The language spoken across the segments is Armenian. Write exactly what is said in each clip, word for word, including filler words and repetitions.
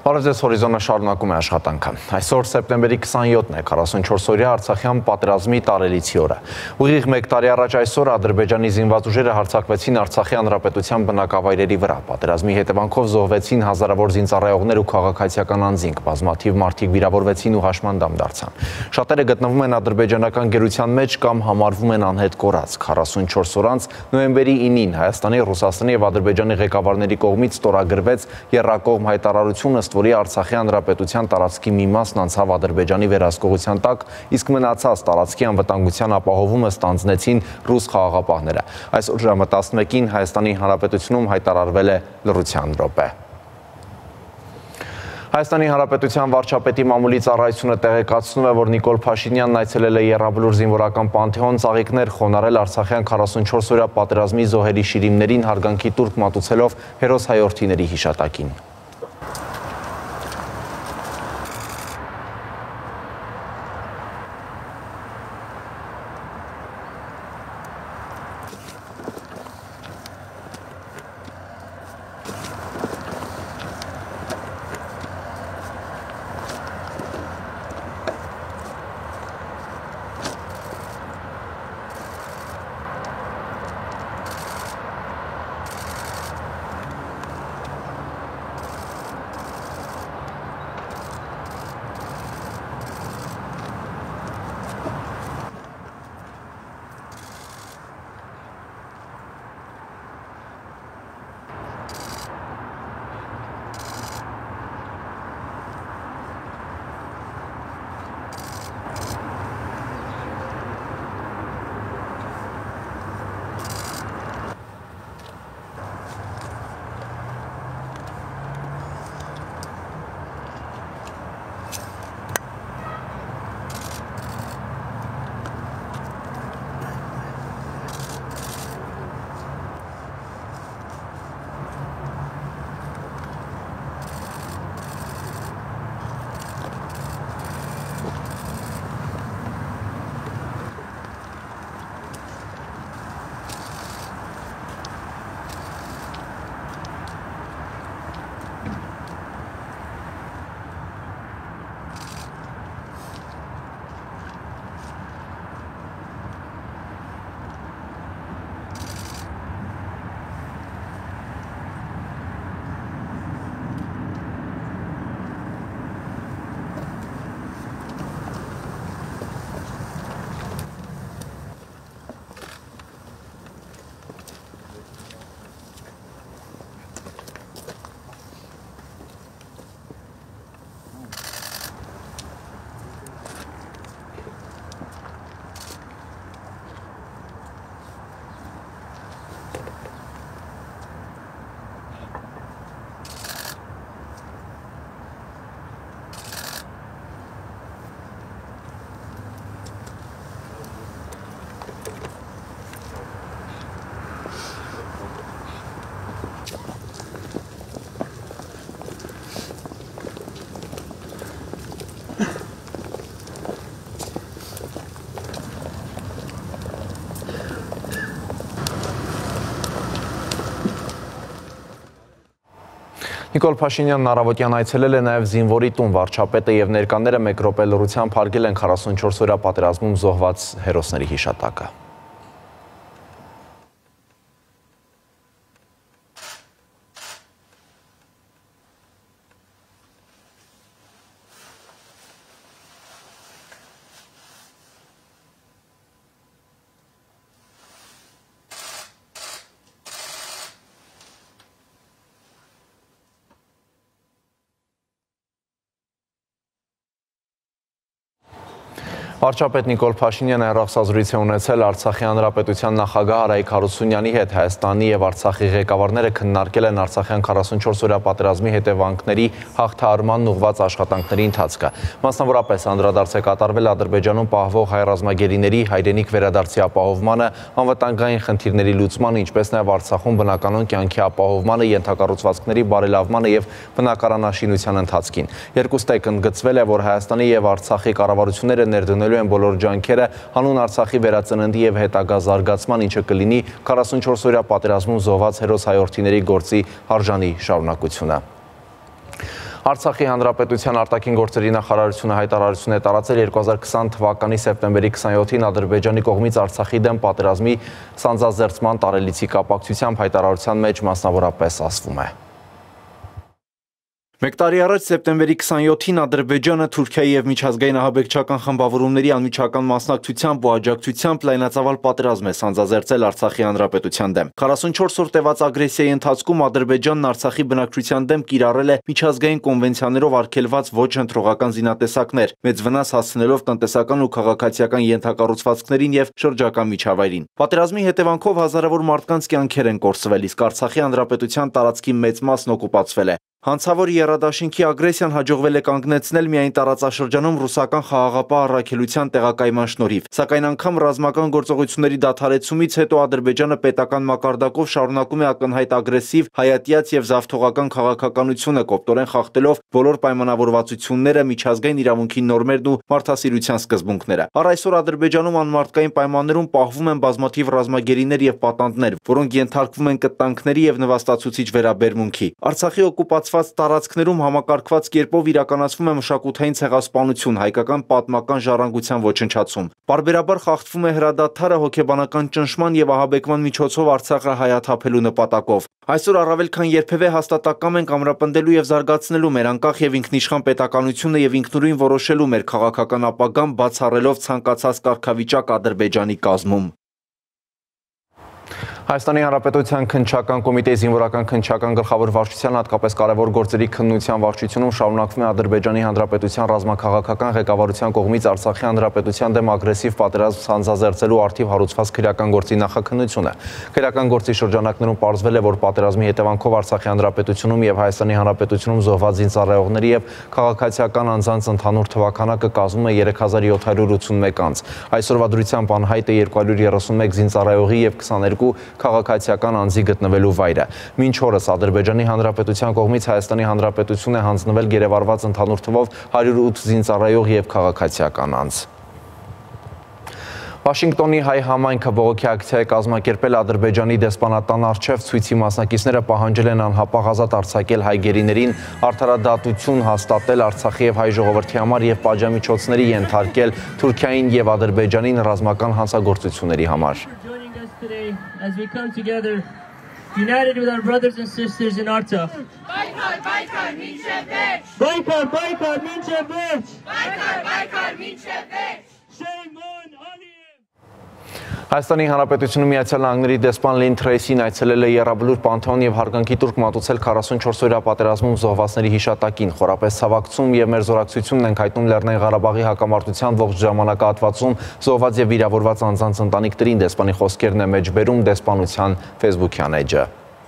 Բարև ձեզ, Հորիզոնը շարունակում է աշխատանքը։ Այսօր սեպտեմբերի քսանյոթն է, քառասունչորսօրյա Արցախյան պատերազմի տարելիցի օրը։ Ուղիղ մեկ տարի առաջ այսօր Ադրբեջանի զինված ուժերը հարձակվեցին Արցախի հանրապետության բնակավայրերի վրա։ Պատերազմի հետևանքով զոհվեցին հազարավոր զինծառայողներ ու քաղաքացիական անձինք, բազմաթիվ մարդիկ վիրավորվեցին ու հաշմանդամ դարձան։ Շատերը գտնվում են ադրբեջանական գերության մեջ կամ համարվում են անհետ կորած։ քառասունչորս օր անց նոյեմբերի ինին Հայաստանի, Ռուսաստանի եւ Ադրբեջանի ղեկավարների կողմից ստորագրվեց եռակողմ հայտարարությունը, որի Արցախի հանրապետության տարածքի մի մասն անցավ Ադրբեջանի վերահսկողության տակ, իսկ մնացած տարածքի անվտանգության ապահովումը ստանձնեցին ռուս խաղաղապահները։ Այսօր ժամը տասնմեկին Հայաստանի Հանրապետությունում հայտարարվել է լռության րոպե։ Հայաստանի Հանրապետության վարչապետի մամուլի ծառայությունը տեղեկացնում է, որ Նիկոլ Փաշինյանն այցելել է Եռաբլուր զինվորական պանթեոն ծաղիկներ խոնարհել Արցախյան քառասունչորս օրյա պատերազմի զոհերի շիրիմներին հարգանքի տուրք մատուցելով հերոս հայորդիների հիշատակին։ Նիկոլ Փաշինյանն առավոտյան այցելել է նաև զինվորի տուն, վարչապետը եւ ներկաները մեկ րոպե լռությամբ հարգել են քառասունչորս օրյա պատերազմում զոհված հերոսների հիշատակը։ Վարչապետ Նիկոլ Փաշինյանը հեռախոսազրույց է ունեցել Արցախի հանրապետության նախագահ Արայիկ Հարությունյանի հետ։ Հայաստանի եւ Արցախի ղեկավարները քննարկել են Արցախյան քառասունչորս օրյա պատերազմի հետևանքների հաղթահարմանն ուղղված աշխատանքների ընթացքը։ Մասնավորապես անդրադարձ է կատարվել Ադրբեջանում պահվող հայ ռազմագերիների հայրենիք վերադարձի ապահովմանը, անվտանգային խնդիրների լուծմանը, ինչպես նաեւ Արցախում բնականոն կյանքի ապահովմանը, ենթակառուցվածքների բարելավմանը եւ բնակարանաշինության ընթացքին։ Երկուստեք ընդգծվել է, որ Հայաստանի եւ Արցախի կառավարությունները ներդնել են բոլոր ջանքերը հանուն Արցախի վերածննդի եւ հետագա զարգացման, ինչը կլինի քառասունչորս օրյա պատերազմում զոհված հերոս հայորդիների գործի արժանի շարունակությունը։ Արցախի հանրապետության արտաքին գործերի նախարարությունը հայտարարություն է տարածել երկու հազար քսան թվականի սեպտեմբերի քսանյոթին Ադրբեջանի կողմից Արցախի դեմ պատերազմի սանձազերծման տարելիցի կապակցությամբ հայտարարության մեջ մասնավորապես ասվում է. Մեկ տարի առաջ սեպտեմբերի քսանյոթին Ադրբեջանը Թուրքիայի և միջազգային ահաբեկչական խմբավորումների անմիջական մասնակցությամբ ու աջակցությամբ լայնածավալ պատերազմ է սանձազերծել Արցախի հանրապետության դեմ։ քառասունչորս օր տևած ագրեսիայի ընթացքում Ադրբեջանն Արցախի բնակչության դեմ կիրառել է միջազգային կոնվենցիաներով արգելված ոչ հնդրողական զինատեսակներ, մեծ վնաս հասցնելով տնտեսական ու քաղաքացիական ենթակառուցվածքներին և շրջակա միջավայրին։ Պատերազմի հետևանքով հազարավոր մարդկանց կյանքեր են կորսվել, իսկ Արցախի հանրապետության տարածքի մեծ մասն օկուպացվել է։ Հանցավոր եռադաշինքի ագրեսիան հաջողվել է կանգնեցնել միայն տարածաշրջանում ռուսական խաղաղապահ առաքելության տեղակայման շնորհիվ, սակայն անգամ ռազմական գործողությունների դադարեցումից հետո Ադրբեջանը պետական մակարդակով շարունակում է ակնհայտ ագրեսիվ, հայատյաց և զավթողական քաղաքականությունը, կոպտորեն խախտելով բոլոր պայմանավորվածությունները, միջազգային իրավունքի նորմերն ու մարդասիրության սկզբունքները։ Առ այսօր Ադրբեջանում անմարդկային պայմաններում պահվում են բազմաթիվ ռազմագերիներ և պատանդներ, որոնք ենթարկվում են կտանքների և նվաստացուցիչ վերաբերմունքի։ Արցախի օկուպացված տարածքներում համակարգված կերպով իրականացվում է մշակութային ցեղասպանություն, հայկական պատմական ժառանգության ոչնչացում։ Պարբերաբար խախտվում է հրադադարը հոգեբանական ճնշման և ահաբեկման միջոցով Արցախը հայաթափելու նպատակով։ Այսօր առավել քան երբևէ հաստատակամ ենք ամրապնդելու և զարգացնելու մեր անկախ և ինքնիշխան պետականությունը և ինքնուրույն որոշելու մեր քաղաքական ապագան, բացառելով ցանկացած կարգավիճակ Ադրբեջանի կազմում։ Հայաստանի Հանրապետության քննչական կոմիտեի զինվորական քննչական գլխավոր վարչության հատկապես կարևոր գործերի քննության վարչությունում շարունակվում է Ադրբեջանի Հանրապետության ռազմաքաղաքական ղեկավարության կողմից Արցախի Հանրապետության դեմ ագրեսիվ պատերազմ սանձազերծելու առթիվ հարուցված քրեական գործի նախաքննությունը։ Քրեական գործի շրջանակներում պարզվել է, որ պատերազմի հետևանքով Արցախի Հանրապետությունում և Հայաստանի Հանրապետությունում զոհված զինծառայողների և քաղաքացիական անձանց ընդհանուր թվաքանակը կազմում է երեք հազար յոթ հարյուր ութսունմեկ անձ։ Այսօրվա դրությամբ անհայտ է երկու հարյուր երեսունմեկ զինծառայողի և քսաներկու քաղաքացիական անձի գտնվելու վայրը։ Մինչ օրս Ադրբեջանի Հանրապետության կողմից Հայաստանի Հանրապետություն է հանձնվել գերեվարված ընդհանուր թվով հարյուր ութ զինծառայող և քաղաքացիական անձ։ Վաշինգտոնի հայ համայնքը բողոքի ակցիա է կազմակերպել Ադրբեջանի դեսպանատան առջև, ցույցի մասնակիցները պահանջել են անհապաղ ազատ արձակել հայ գերիներին, արդարադատություն հաստատել Արցախի և հայ ժողովրդի համար և պատժամիջոցների ենթարկել Թուրքիային և Ադրբեջանին ռազմական հանցագործությունների համար։ Today, as we come together, united with our brothers and sisters in Artsakh. Baykar, Baykar, Minchev Vech! Baykar, Baykar, Minchev Vech! Baykar, Baykar, Minchev Vech! Shame on Aliyev! Հայաստանի Հանրապետությունում Միացյալ Նահանգների դեսպան Լին Թրեյսին այցելել է Եռաբլուր Պանթեոն և հարգանքի տուրք մատուցել քառասունչորս օրյա պատերազմում զոհվածների հիշատակին։ Խորապես ցավակցում և մեր զորակցությունն ենք հայտնում Լեռնային Ղարաբաղի հակամարտության ողջ ժամանակահատվածում զոհված և վիրավորված անձանց ընտանիքներին, դեսպանի խոսքերն է մեջբերում դեսպանության ֆեյսբուքյան էջը։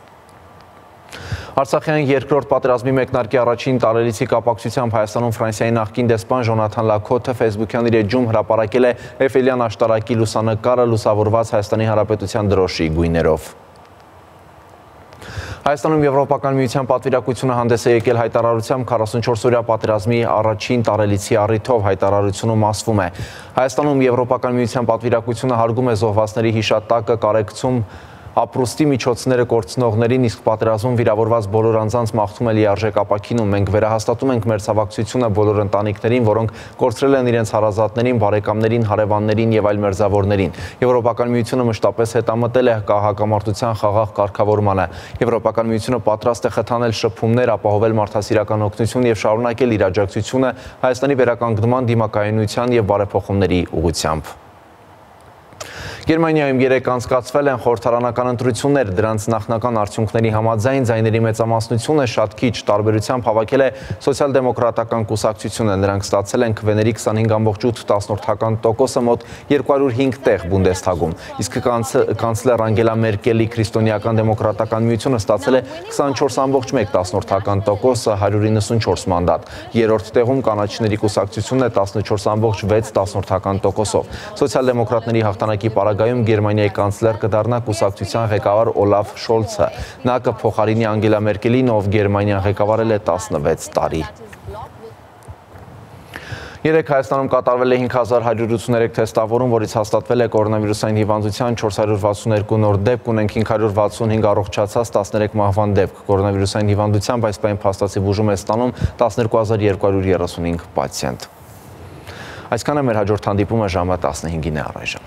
Արցախյան երկրորդ պատերազմի մեկնարկի առաջին տարելիցի կապակցությամբ Հայաստանում Ֆրանսիայի նախկին դեսպան Ժոնաթան Լաքոթը ֆեյսբուքյան իր էջում հրապարակել է Էյֆելյան աշտարակի լուսանկարը լուսավորված Հայաստանի Հանրապետության դրոշի գույներով։ Հայաստանում Եվրոպական միության պատվիրակությունը հանդես է եկել հայտարարությամբ քառասունչորս օրյա պատերազմի առաջին տարելիցի առիթով։ Հայտարարությունում ասվում է. Հայաստանում Եվրոպական միության պատվիրակությունը հարգում է զոհվածների հիշատակը, կարեկցում ապրուստի միջոցները կորցնողներին, իսկ պատերազմում վիրավորված բոլոր անձանց մաղթում է լիարժեք ապաքինում։ Մենք վերահաստատում ենք մեր ցավակցությունը բոլոր ընտանիքներին, որոնք կորցրել են իրենց հարազատներին, բարեկամներին, հարևաններին և այլ մերձավորներին։ Եվրոպական միությունը մշտապես հետամտել է հակամարտության խաղաղ կարգավորմանը։ Եվրոպական միությունը պատրաստ է խթանել շփումներ, ապահովել մարդասիրական օգնություն և շարունակել իր աջակցությունը Հայաստանի վերականգնման, դիմակայունության և բարեփոխումների ուղղությամբ։ Գերմանիայում երեկ անցկացվել են խորհրդարանական ընտրություններ, դրանց նախնական արդյունքների համաձայն ձայների մեծամասնությունը շատ քիչ տարբերությամբ հավաքել է սոցիալ-դեմոկրատական կուսակցությունը, նրանք ստացել են քվեների քսանհինգ ամբողջ ութ տոկոսը մոտ երկու հարյուր հինգ տեղ Բունդեսթագում, իսկ կանցլեր Անգելա Մերկելի քրիստոնեական դեմոկրատական միությունը ստացել է քսանչորս ամբողջ մեկ տոկոսը հարյուր իննսունչորս մանդատ, երրորդ տեղում կանաչիների կուսակցությունն է տասնչորս ամբողջ վեց տոկոսով։ Սոցիալ-դեմոկրատների հաղթանակի պարագայում Գերմանիայի կանցլեր կդառնա կուսակցության ղեկավար Օլաֆ Շոլցը։ Նա կփոխարինի Անգելա Մերկելին, ով Գերմանիան ղեկավարել է տասնվեց տարի։ Երեկ Հայաստանում կատարվել է հինգ հազար հարյուր ութսուներեք թեստավորում, որից հաստատվել է կորոնավիրուսային հիվանդության չորս հարյուր վաթսուններկու նոր դեպք, ունենք հինգ հարյուր վաթսունհինգ առողջացած, տասներեք մահվան դեպք։ Կորոնավիրուսային հիվանդությամբ այս պահին փաստացի բուժում է ստանում տասներկու հազար երկու հարյուր երեսունհինգ պացիենտ։ Այսքանը մեր հաջորդ հանդիպումը ժամը տասնհինգին է առայժմ։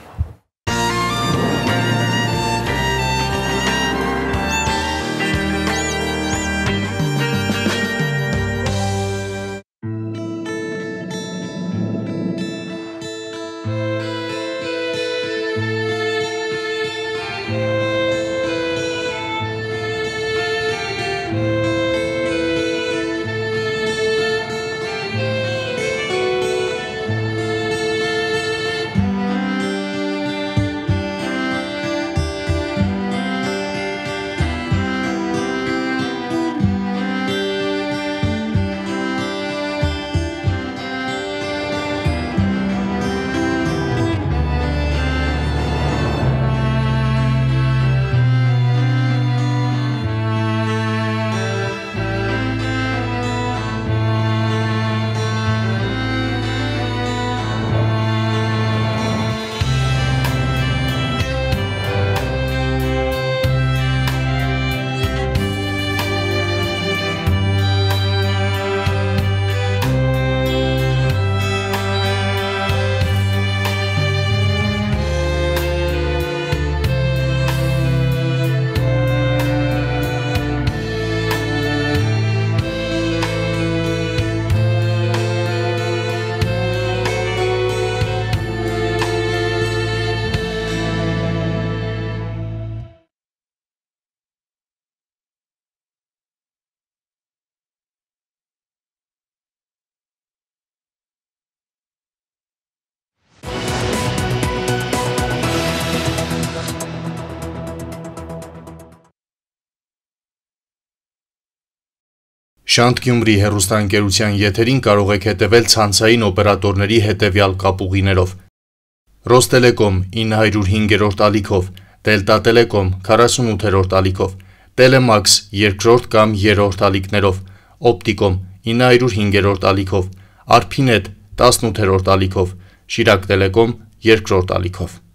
Շանթ Գյումրի հեռուստաընկերության եթերին կարող եք հետևել ցանցային օպերատորների հետևյալ կապուղիներով. Ռոստելեկոմ ինը հարյուր հինգերորդ ալիքով, Դելտա Տելեկոմ քառասունութերորդ ալիքով, Տելեմաքս երկրորդ կամ երրորդ ալիքներով, Օպտիկոմ ինը հարյուր հինգերորդ ալիքով, Արփինետ տասնութերորդ ալիքով, Շիրակ Տելեկոմ երկրորդ ալիքով։